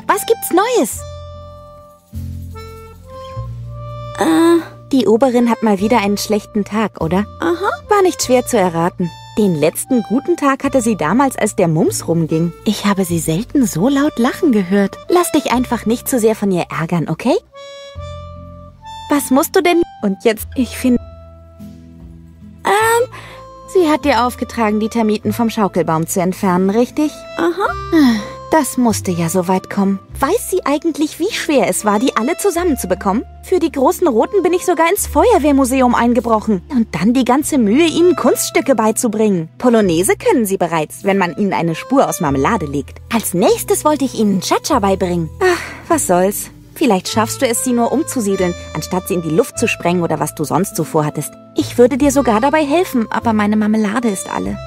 Was gibt's Neues? Die Oberin hat mal wieder einen schlechten Tag, oder? Aha. War nicht schwer zu erraten. Den letzten guten Tag hatte sie damals, als der Mums rumging. Ich habe sie selten so laut lachen gehört. Lass dich einfach nicht zu sehr von ihr ärgern, okay? Was musst du denn? Und jetzt, ich finde... Sie hat dir aufgetragen, die Termiten vom Schaukelbaum zu entfernen, richtig? Aha. Das musste ja so weit kommen. Weiß sie eigentlich, wie schwer es war, die alle zusammenzubekommen? Für die großen Roten bin ich sogar ins Feuerwehrmuseum eingebrochen. Und dann die ganze Mühe, ihnen Kunststücke beizubringen. Polonaise können sie bereits, wenn man ihnen eine Spur aus Marmelade legt. Als nächstes wollte ich ihnen Cha-Cha beibringen. Ach, was soll's. Vielleicht schaffst du es, sie nur umzusiedeln, anstatt sie in die Luft zu sprengen oder was du sonst so vorhattest. Ich würde dir sogar dabei helfen, aber meine Marmelade ist alle.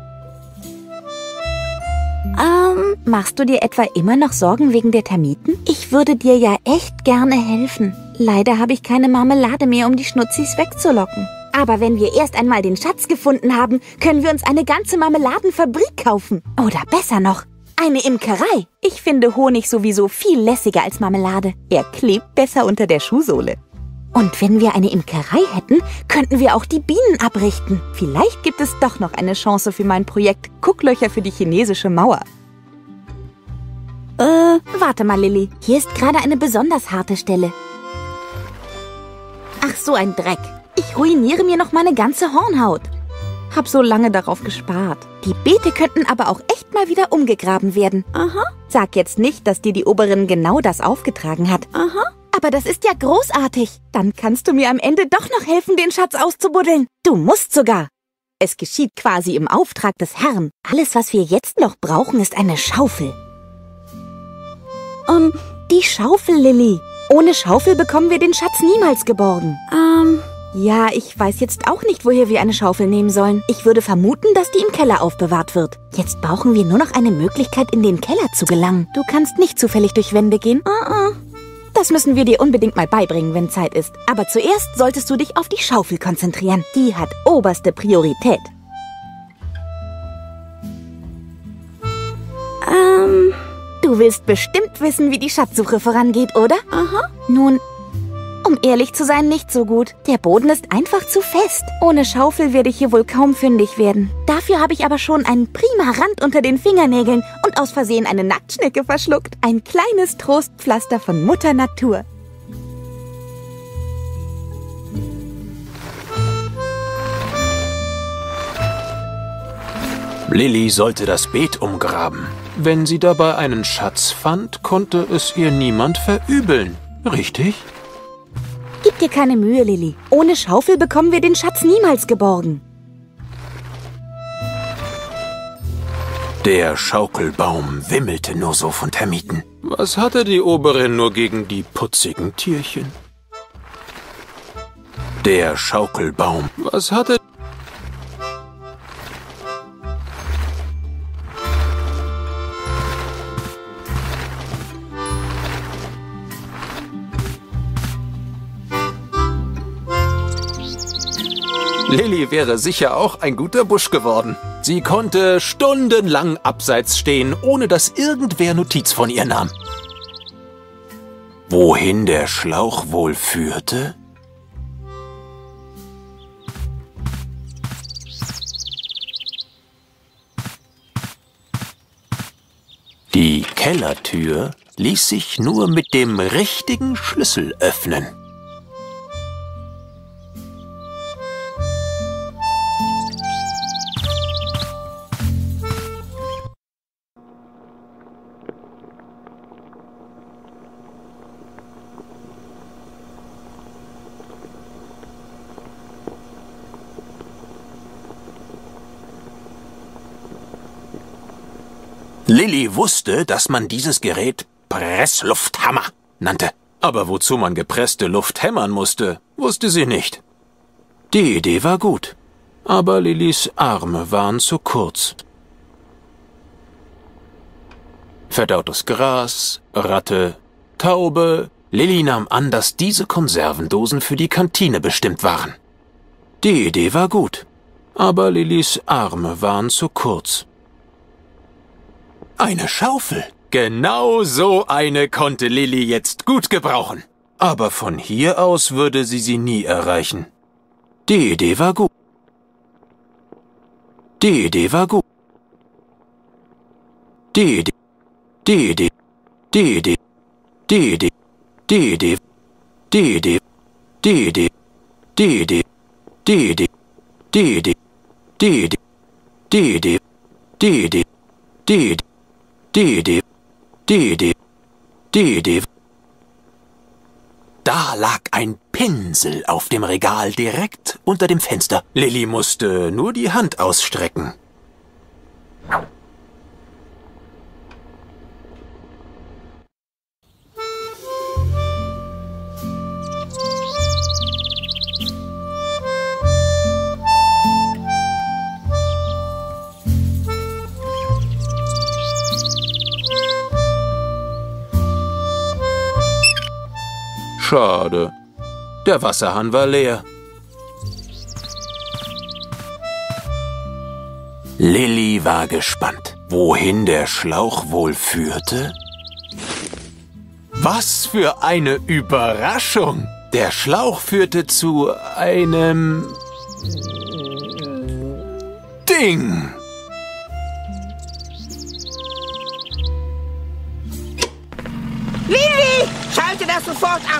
Machst du dir etwa immer noch Sorgen wegen der Termiten? Ich würde dir ja echt gerne helfen. Leider habe ich keine Marmelade mehr, um die Schnutzis wegzulocken. Aber wenn wir erst einmal den Schatz gefunden haben, können wir uns eine ganze Marmeladenfabrik kaufen. Oder besser noch, eine Imkerei. Ich finde Honig sowieso viel lässiger als Marmelade. Er klebt besser unter der Schuhsohle. Und wenn wir eine Imkerei hätten, könnten wir auch die Bienen abrichten. Vielleicht gibt es doch noch eine Chance für mein Projekt Gucklöcher für die chinesische Mauer. Warte mal, Lilly. Hier ist gerade eine besonders harte Stelle. Ach, so ein Dreck. Ich ruiniere mir noch meine ganze Hornhaut. Hab so lange darauf gespart. Die Beete könnten aber auch echt mal wieder umgegraben werden. Aha. Sag jetzt nicht, dass dir die Oberin genau das aufgetragen hat. Aha. Aber das ist ja großartig. Dann kannst du mir am Ende doch noch helfen, den Schatz auszubuddeln. Du musst sogar. Es geschieht quasi im Auftrag des Herrn. Alles, was wir jetzt noch brauchen, ist eine Schaufel. Die Schaufel, Lilly. Ohne Schaufel bekommen wir den Schatz niemals geborgen. Ja, ich weiß jetzt auch nicht, woher wir eine Schaufel nehmen sollen. Ich würde vermuten, dass die im Keller aufbewahrt wird. Jetzt brauchen wir nur noch eine Möglichkeit, in den Keller zu gelangen. Du kannst nicht zufällig durch Wände gehen. Das müssen wir dir unbedingt mal beibringen, wenn Zeit ist. Aber zuerst solltest du dich auf die Schaufel konzentrieren. Die hat oberste Priorität. Du willst bestimmt wissen, wie die Schatzsuche vorangeht, oder? Aha. Nun, um ehrlich zu sein, nicht so gut. Der Boden ist einfach zu fest. Ohne Schaufel werde ich hier wohl kaum fündig werden. Dafür habe ich aber schon einen prima Rand unter den Fingernägeln und aus Versehen eine Nacktschnecke verschluckt. Ein kleines Trostpflaster von Mutter Natur. Lilly sollte das Beet umgraben. Wenn sie dabei einen Schatz fand, konnte es ihr niemand verübeln. Richtig? Gib dir keine Mühe, Lilly. Ohne Schaufel bekommen wir den Schatz niemals geborgen. Der Schaukelbaum wimmelte nur so von Termiten. Was hatte die Oberin nur gegen die putzigen Tierchen? Der Schaukelbaum. Was hatte... Lilly wäre sicher auch ein guter Busch geworden. Sie konnte stundenlang abseits stehen, ohne dass irgendwer Notiz von ihr nahm. Wohin der Schlauch wohl führte? Die Kellertür ließ sich nur mit dem richtigen Schlüssel öffnen. Lilly wusste, dass man dieses Gerät Presslufthammer nannte. Aber wozu man gepresste Luft hämmern musste, wusste sie nicht. Die Idee war gut, aber Lillys Arme waren zu kurz. Verdautes Gras, Ratte, Taube. Lilly nahm an, dass diese Konservendosen für die Kantine bestimmt waren. Die Idee war gut, aber Lillys Arme waren zu kurz. Eine Schaufel. Genau so eine konnte Lilly jetzt gut gebrauchen. Aber von hier aus würde sie nie erreichen. Die Idee war gut. Die Idee war gut. Die Idee. Die Idee. Die Idee. Die Idee. Die Idee. Die Idee. Die Idee. Die Idee. Die Idee. Die Idee. Die Idee. Die Idee. Die Idee. Die Idee. Die Idee. Die Idee. Die Idee. Da lag ein Pinsel auf dem Regal direkt unter dem Fenster. Lilly musste nur die Hand ausstrecken. Schade. Der Wasserhahn war leer. Lilly war gespannt, wohin der Schlauch wohl führte. Was für eine Überraschung! Der Schlauch führte zu einem Ding. Lilly, schalte das sofort ab!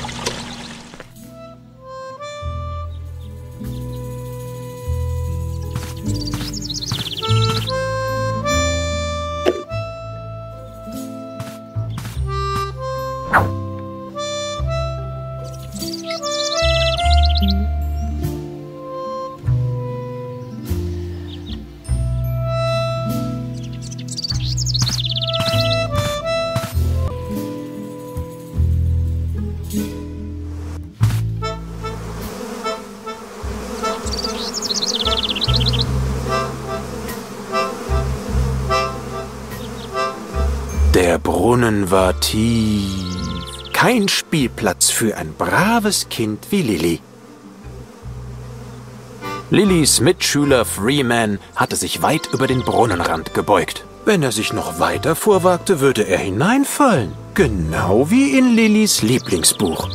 Der Brunnen war tief. Kein Spielplatz für ein braves Kind wie Lilly. Lillys Mitschüler Freeman hatte sich weit über den Brunnenrand gebeugt. Wenn er sich noch weiter vorwagte, würde er hineinfallen. Genau wie in Lillys Lieblingsbuch.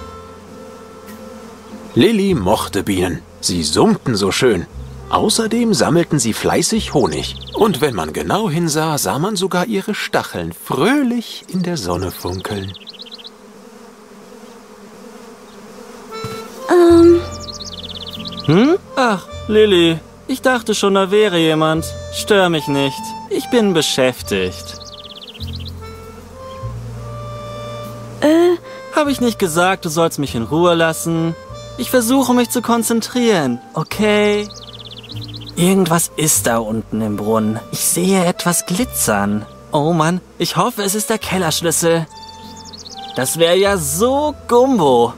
Lilly mochte Bienen. Sie summten so schön. Außerdem sammelten sie fleißig Honig. Und wenn man genau hinsah, sah man sogar ihre Stacheln fröhlich in der Sonne funkeln. Ach, Lilly, ich dachte schon, da wäre jemand. Stör mich nicht. Ich bin beschäftigt. Habe ich nicht gesagt, du sollst mich in Ruhe lassen? Ich versuche mich zu konzentrieren, okay? Irgendwas ist da unten im Brunnen. Ich sehe etwas glitzern. Oh Mann, ich hoffe, es ist der Kellerschlüssel. Das wäre ja so Gumbo.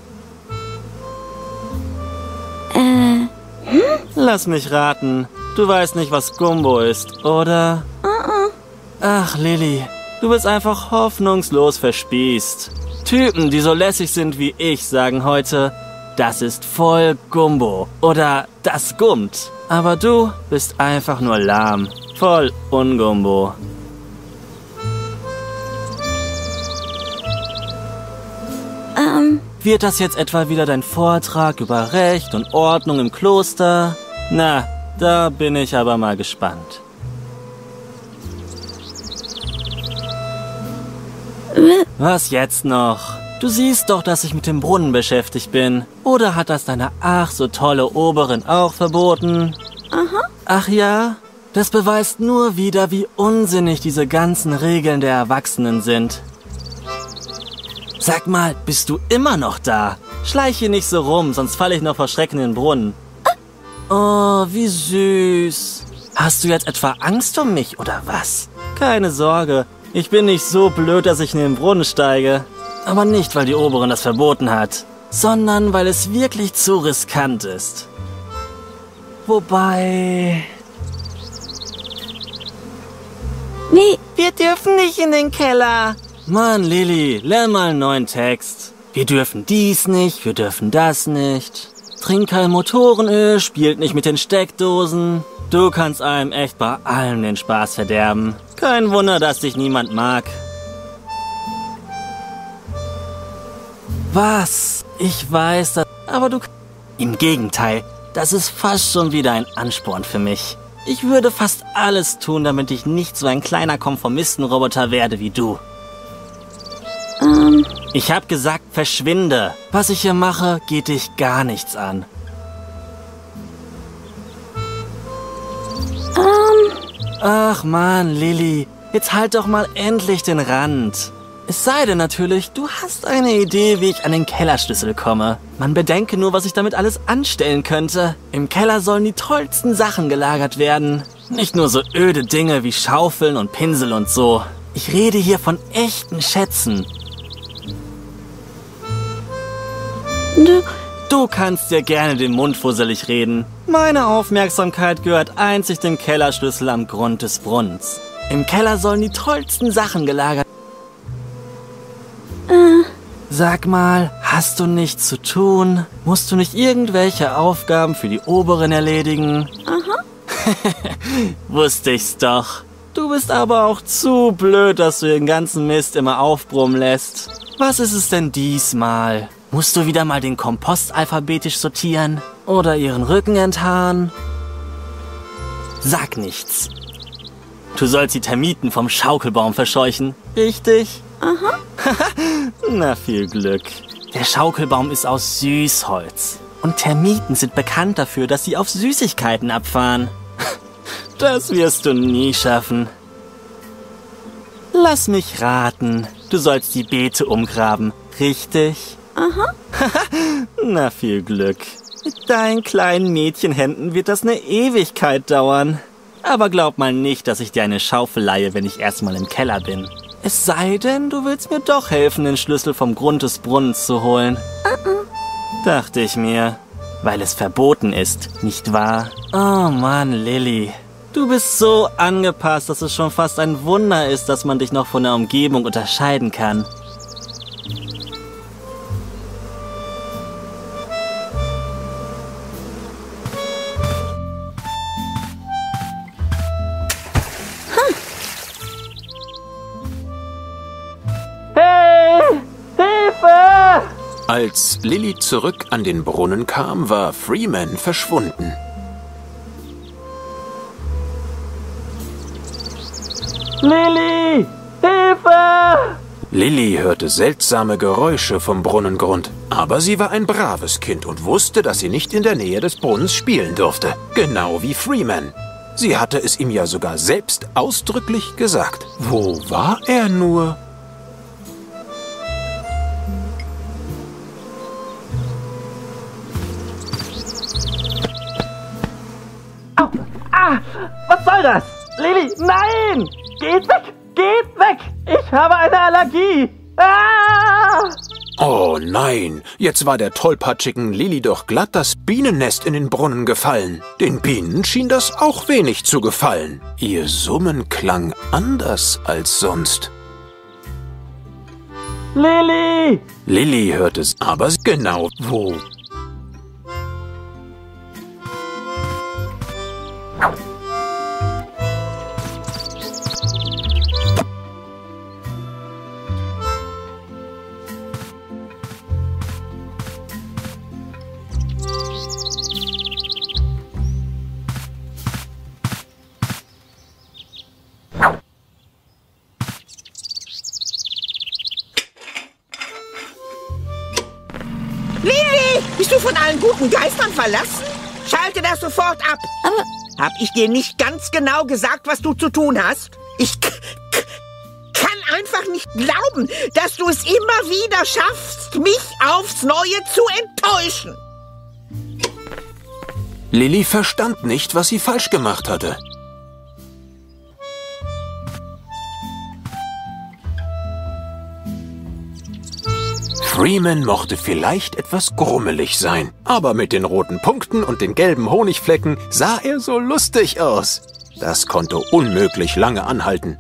Lass mich raten. Du weißt nicht, was Gumbo ist, oder? Ach, Lilly, du bist einfach hoffnungslos verspießt. Typen, die so lässig sind wie ich, sagen heute, das ist voll Gumbo oder das gummt. Aber du bist einfach nur lahm, voll Ungumbo. Wird das jetzt etwa wieder dein Vortrag über Recht und Ordnung im Kloster? Na, da bin ich aber mal gespannt. Was jetzt noch? Du siehst doch, dass ich mit dem Brunnen beschäftigt bin. Oder hat das deine ach so tolle Oberin auch verboten? Ach ja? Das beweist nur wieder, wie unsinnig diese ganzen Regeln der Erwachsenen sind. Sag mal, bist du immer noch da? Schleich hier nicht so rum, sonst falle ich noch vor Schrecken in den Brunnen. Oh, wie süß. Hast du jetzt etwa Angst um mich, oder was? Keine Sorge, ich bin nicht so blöd, dass ich in den Brunnen steige. Aber nicht, weil die Oberin das verboten hat, sondern weil es wirklich zu riskant ist. Wobei... Wie? Wir dürfen nicht in den Keller. Mann, Lilly, lern mal einen neuen Text. Wir dürfen dies nicht, wir dürfen das nicht. Trink kein Motorenöl, spielt nicht mit den Steckdosen. Du kannst einem echt bei allem den Spaß verderben. Kein Wunder, dass dich niemand mag. Was? Ich weiß das, aber du... Im Gegenteil, das ist fast schon wieder ein Ansporn für mich. Ich würde fast alles tun, damit ich nicht so ein kleiner Konformistenroboter werde wie du. Ich hab gesagt, verschwinde. Was ich hier mache, geht dich gar nichts an. Ach man, Lilly, jetzt halt doch mal endlich den Rand. Es sei denn natürlich, du hast eine Idee, wie ich an den Kellerschlüssel komme. Man bedenke nur, was ich damit alles anstellen könnte. Im Keller sollen die tollsten Sachen gelagert werden. Nicht nur so öde Dinge wie Schaufeln und Pinsel und so. Ich rede hier von echten Schätzen. Du kannst dir gerne den Mund fusselig reden. Meine Aufmerksamkeit gehört einzig dem Kellerschlüssel am Grund des Brunnens. Im Keller sollen die tollsten Sachen gelagert werden. Sag mal, hast du nichts zu tun? Musst du nicht irgendwelche Aufgaben für die Oberen erledigen? Aha. Wusste ich's doch. Du bist aber auch zu blöd, dass du den ganzen Mist immer aufbrummen lässt. Was ist es denn diesmal? Musst du wieder mal den Kompost alphabetisch sortieren? Oder ihren Rücken enthaaren? Sag nichts. Du sollst die Termiten vom Schaukelbaum verscheuchen, richtig? Aha. Na, viel Glück. Der Schaukelbaum ist aus Süßholz. Und Termiten sind bekannt dafür, dass sie auf Süßigkeiten abfahren. Das wirst du nie schaffen. Lass mich raten. Du sollst die Beete umgraben, richtig? Aha. Na, viel Glück. Mit deinen kleinen Mädchenhänden wird das eine Ewigkeit dauern. Aber glaub mal nicht, dass ich dir eine Schaufel leihe, wenn ich erstmal im Keller bin. Es sei denn, du willst mir doch helfen, den Schlüssel vom Grund des Brunnens zu holen. Dachte ich mir. Weil es verboten ist, nicht wahr? Oh Mann, Lilly. Du bist so angepasst, dass es schon fast ein Wunder ist, dass man dich noch von der Umgebung unterscheiden kann. Als Lilly zurück an den Brunnen kam, war Freeman verschwunden. Lilly! Hilfe! Lilly hörte seltsame Geräusche vom Brunnengrund. Aber sie war ein braves Kind und wusste, dass sie nicht in der Nähe des Brunnens spielen durfte. Genau wie Freeman. Sie hatte es ihm ja sogar selbst ausdrücklich gesagt. Wo war er nur? Au! Ah! Was soll das? Lilly, nein! Geht weg! Geht weg! Ich habe eine Allergie! Ah! Oh nein, jetzt war der tollpatschigen Lilly doch glatt das Bienennest in den Brunnen gefallen. Den Bienen schien das auch wenig zu gefallen. Ihr Summen klang anders als sonst. Lilly! Lilly hörte es, aber genau wo. Lilly, bist du von allen guten Geistern verlassen? Schalte das sofort ab. Aber Hab ich dir nicht ganz genau gesagt, was du zu tun hast? Ich kann einfach nicht glauben, dass du es immer wieder schaffst, mich aufs Neue zu enttäuschen. Lilly verstand nicht, was sie falsch gemacht hatte. Freeman mochte vielleicht etwas grummelig sein, aber mit den roten Punkten und den gelben Honigflecken sah er so lustig aus. Das konnte unmöglich lange anhalten.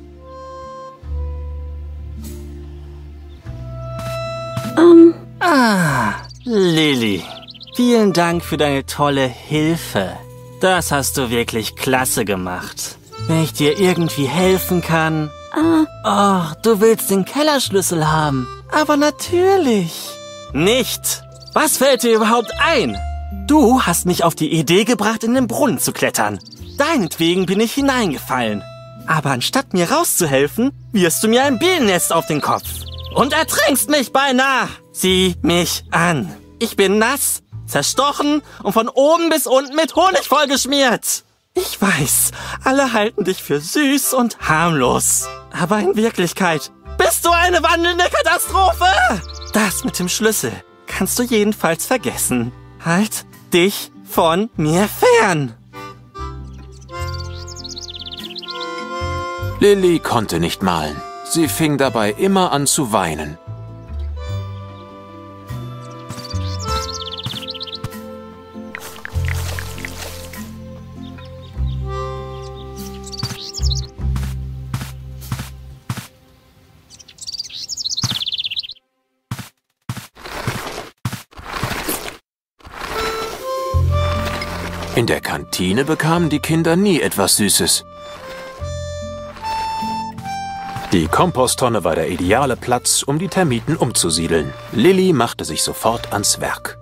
Lilly, vielen Dank für deine tolle Hilfe. Das hast du wirklich klasse gemacht. wenn ich dir irgendwie helfen kann. Oh, du willst den Kellerschlüssel haben. Aber natürlich. Nicht. Was fällt dir überhaupt ein? Du hast mich auf die Idee gebracht, in den Brunnen zu klettern. Deinetwegen bin ich hineingefallen. Aber anstatt mir rauszuhelfen, wirfst du mir ein Bienennest auf den Kopf. Und ertrinkst mich beinahe. Sieh mich an. Ich bin nass, zerstochen und von oben bis unten mit Honig vollgeschmiert. Ich weiß, alle halten dich für süß und harmlos. Aber in Wirklichkeit bist du eine wandelnde Katastrophe. Das mit dem Schlüssel kannst du jedenfalls vergessen. Halt dich von mir fern. Lilly konnte nicht malen. Sie fing dabei immer an zu weinen. In der Kantine bekamen die Kinder nie etwas Süßes. Die Komposttonne war der ideale Platz, um die Termiten umzusiedeln. Lilly machte sich sofort ans Werk.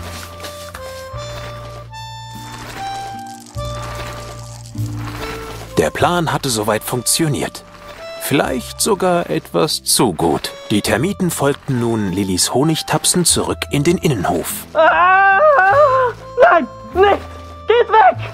Der Plan hatte soweit funktioniert. Vielleicht sogar etwas zu gut. Die Termiten folgten nun Lillys Honigtapsen zurück in den Innenhof. Nein, nicht! Geht weg!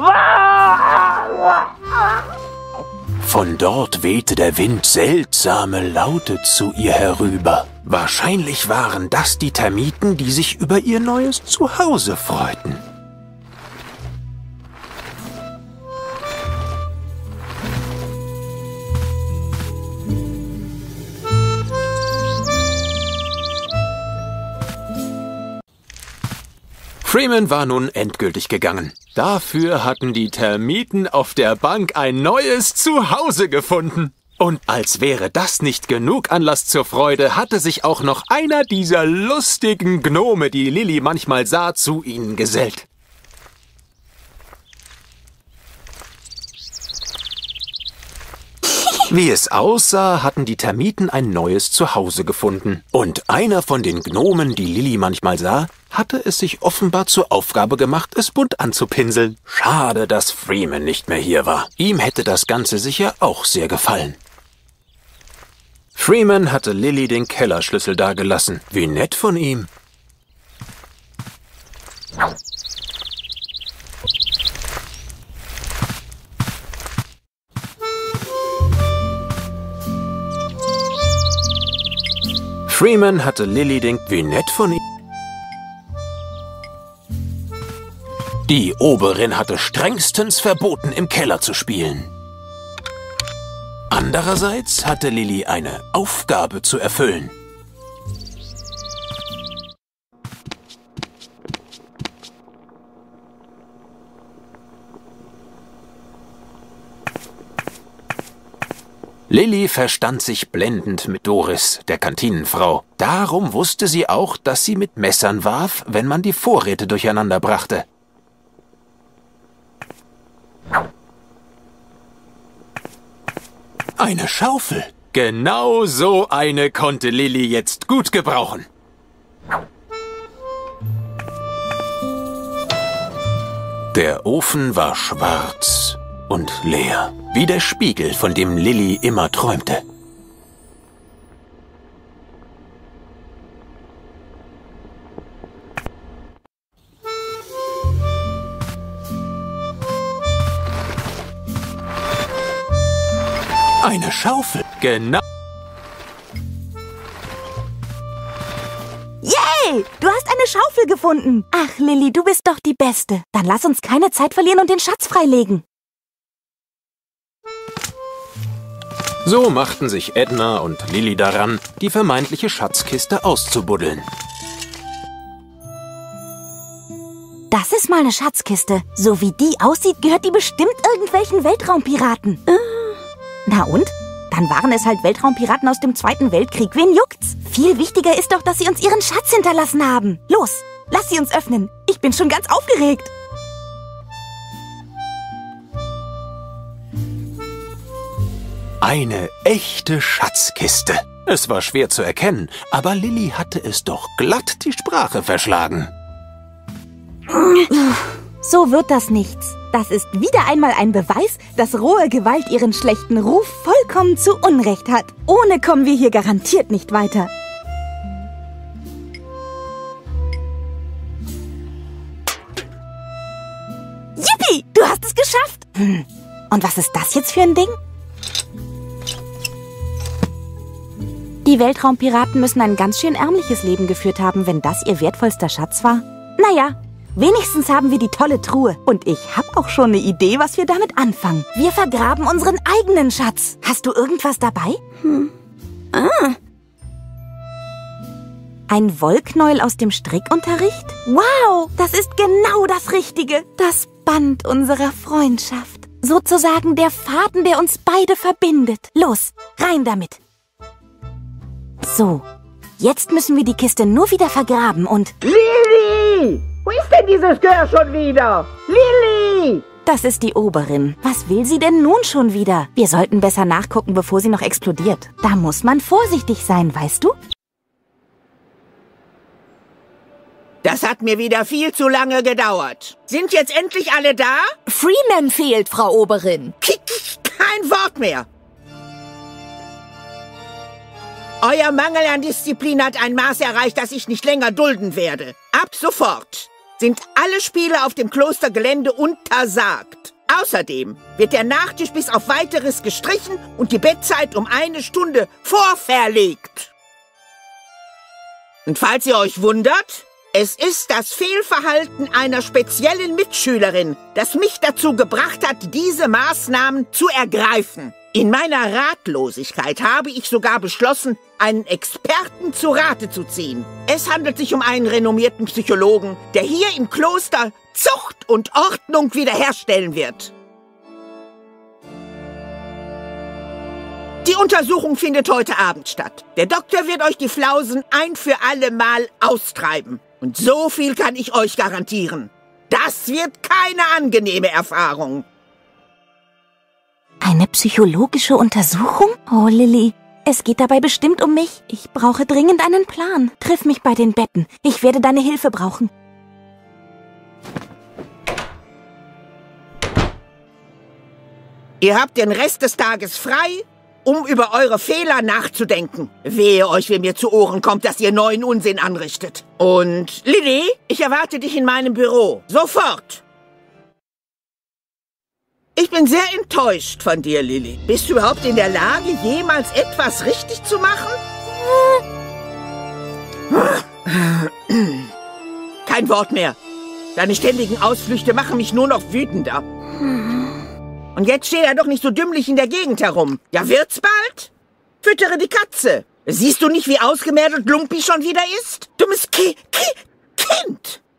Von dort wehte der Wind seltsame Laute zu ihr herüber. Wahrscheinlich waren das die Termiten, die sich über ihr neues Zuhause freuten. Freeman war nun endgültig gegangen. Dafür hatten die Termiten auf der Bank ein neues Zuhause gefunden. Und als wäre das nicht genug Anlass zur Freude, hatte sich auch noch einer dieser lustigen Gnome, die Lilly manchmal sah, zu ihnen gesellt. Wie es aussah, hatten die Termiten ein neues Zuhause gefunden. Und einer von den Gnomen, die Lilly manchmal sah, hatte es sich offenbar zur Aufgabe gemacht, es bunt anzupinseln. Schade, dass Freeman nicht mehr hier war. Ihm hätte das Ganze sicher auch sehr gefallen. Freeman hatte Lilly den Kellerschlüssel dagelassen. Wie nett von ihm. Freeman hatte Lilly den... Wie nett von ihm. Die Oberin hatte strengstens verboten, im Keller zu spielen. Andererseits hatte Lilly eine Aufgabe zu erfüllen. Lilly verstand sich blendend mit Doris, der Kantinenfrau. Darum wusste sie auch, dass sie mit Messern warf, wenn man die Vorräte durcheinander brachte. Eine Schaufel. Genau so eine konnte Lilly jetzt gut gebrauchen. Der Ofen war schwarz und leer, wie der Spiegel, von dem Lilly immer träumte. Eine Schaufel, genau. Yay! Du hast eine Schaufel gefunden. Ach, Lilly, du bist doch die Beste. Dann lass uns keine Zeit verlieren und den Schatz freilegen. So machten sich Edna und Lilly daran, die vermeintliche Schatzkiste auszubuddeln. Das ist mal eine Schatzkiste. So wie die aussieht, gehört die bestimmt irgendwelchen Weltraumpiraten. Na und? Dann waren es halt Weltraumpiraten aus dem Zweiten Weltkrieg. Wen juckt's? Viel wichtiger ist doch, dass sie uns ihren Schatz hinterlassen haben. Los, lass sie uns öffnen. Ich bin schon ganz aufgeregt. Eine echte Schatzkiste. Es war schwer zu erkennen, aber Lilli hatte es doch glatt die Sprache verschlagen. So wird das nichts. Das ist wieder einmal ein Beweis, dass rohe Gewalt ihren schlechten Ruf vollkommen zu Unrecht hat. Ohne kommen wir hier garantiert nicht weiter. Yippie, du hast es geschafft. Und was ist das jetzt für ein Ding? Die Weltraumpiraten müssen ein ganz schön ärmliches Leben geführt haben, wenn das ihr wertvollster Schatz war. Naja, wenigstens haben wir die tolle Truhe. Und ich habe auch schon eine Idee, was wir damit anfangen. Wir vergraben unseren eigenen Schatz. Hast du irgendwas dabei? Ein Wollknäuel aus dem Strickunterricht? Wow, das ist genau das Richtige. Das Band unserer Freundschaft. Sozusagen der Faden, der uns beide verbindet. Los, rein damit. So, jetzt müssen wir die Kiste nur wieder vergraben und... Lilli! Wo ist denn dieses Girl schon wieder? Lilli! Das ist die Oberin. Was will sie denn nun schon wieder? Wir sollten besser nachgucken, bevor sie noch explodiert. Da muss man vorsichtig sein, weißt du? Das hat mir wieder viel zu lange gedauert. Sind jetzt endlich alle da? Freeman fehlt, Frau Oberin. Kein Wort mehr. Euer Mangel an Disziplin hat ein Maß erreicht, das ich nicht länger dulden werde. Ab sofort sind alle Spiele auf dem Klostergelände untersagt. Außerdem wird der Nachtisch bis auf Weiteres gestrichen und die Bettzeit um 1 Stunde vorverlegt. Und falls ihr euch wundert, es ist das Fehlverhalten einer speziellen Mitschülerin, das mich dazu gebracht hat, diese Maßnahmen zu ergreifen. In meiner Ratlosigkeit habe ich sogar beschlossen, einen Experten zu Rate zu ziehen. Es handelt sich um einen renommierten Psychologen, der hier im Kloster Zucht und Ordnung wiederherstellen wird. Die Untersuchung findet heute Abend statt. Der Doktor wird euch die Flausen ein für alle Mal austreiben. Und so viel kann ich euch garantieren. Das wird keine angenehme Erfahrung. Eine psychologische Untersuchung? Oh, Lilli, es geht dabei bestimmt um mich. Ich brauche dringend einen Plan. Triff mich bei den Betten. Ich werde deine Hilfe brauchen. Ihr habt den Rest des Tages frei, um über eure Fehler nachzudenken. Wehe euch, wenn mir zu Ohren kommt, dass ihr neuen Unsinn anrichtet. Und Lilli, ich erwarte dich in meinem Büro. Sofort! Ich bin sehr enttäuscht von dir, Lilli. Bist du überhaupt in der Lage, jemals etwas richtig zu machen? Kein Wort mehr. Deine ständigen Ausflüchte machen mich nur noch wütender. Und jetzt steht er doch nicht so dümmlich in der Gegend herum. Ja, wird's bald? Füttere die Katze. Siehst du nicht, wie ausgemergelt Lumpi schon wieder ist? Dummes Kind.